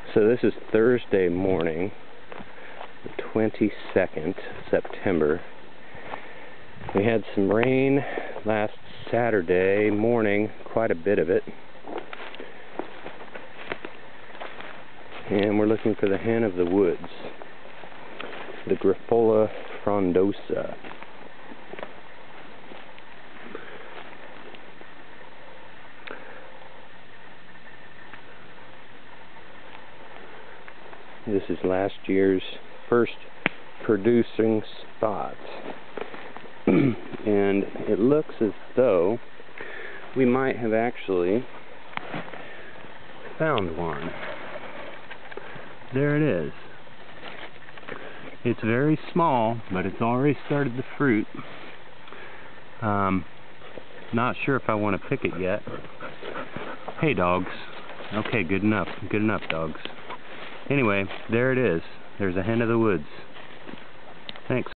So this is Thursday morning, the 22nd September. We had some rain last Saturday morning, quite a bit of it. And we're looking for the hen of the woods, the Grifola frondosa. This is last year's first producing spot. And it looks as though we might have actually found one. There it is. It's very small, but it's already started to fruit. Not sure if I want to pick it yet. Hey, dogs. Okay, good enough. Good enough, dogs. Anyway, there it is. There's a hen of the woods. Thanks.